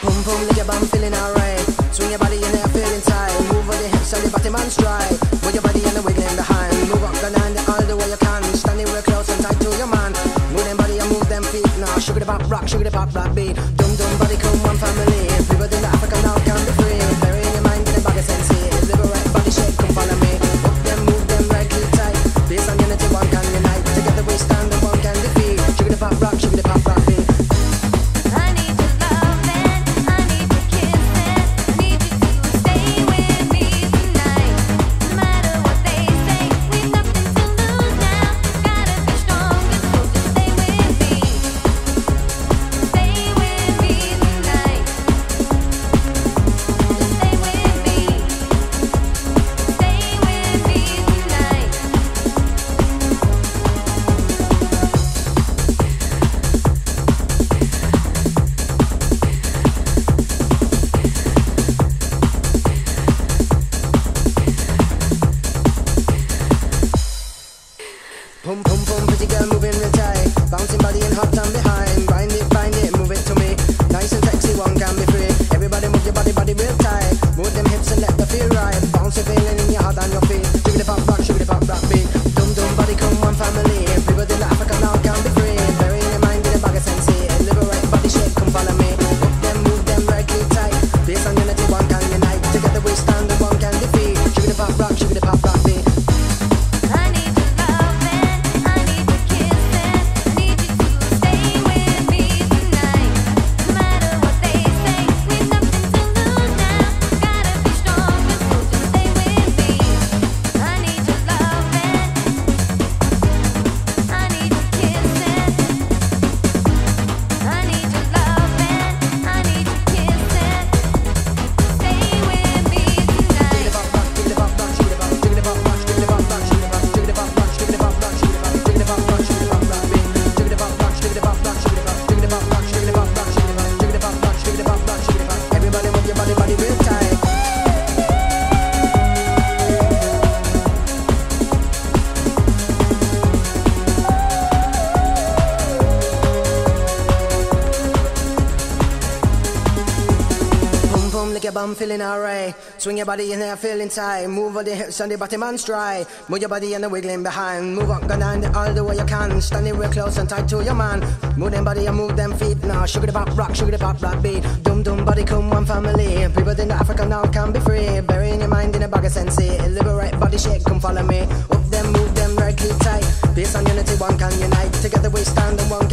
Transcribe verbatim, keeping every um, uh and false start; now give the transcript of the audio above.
Boom boom, lick your bum, feeling alright. Swing your body in there, feeling tight. Move on the hips and the body man stride. Move your body and the wiggling behind. Move up the line all the way you can. Standing real close and tight to your man. Move them body and move them feet. Now sugar the pop rock, sugar the pop rock beat. Dum dum body come one family. People in the Africa now can be free. Bury in your mind, get a bag of sense. Liberate body shape, come follow me. Up them, move them right, keep tight. Based on unity, one can unite. Together we stand and one can defeat. Sugar the pop rock, sugar the pop rock beat. Pum pum pum, pretty girl moving real tight. Bouncing body and hot and behind. Bind it, bind it, move it to me. Nice and sexy, one can be free. Everybody move your body, body real tight. Move them hips and let the feel right. Bounce it, feeling in your heart and your feet. Sugar the pop rock, sugar the pop rock beat. Dum dum body come one family. People in the Africa now can be free. Bury in your mind, get a bag of sense. Liberate body shape, come follow me. Up them, move them right, keep tight. Based on unity, one can unite. Together we stand and one can defeat. Sugar the pop rock, sugar the pop rock beat. Lick your bum, feeling alright. Swing your body in there, feeling tight. Move all the hips and the bottom and stride. Move your body and the wiggling behind. Move up, go down all the way you can. Standing real close and tight to your man. Move them body and move them feet. Now sugar the pop rock, sugar the pop rock beat. Dum dum body come one family. People in the Africa now can be free. Bury in your mind in a bag of sense. Liberate body shake, come follow me. Up them, move them right, keep tight. Based on unity, one can unite. Together we stand and one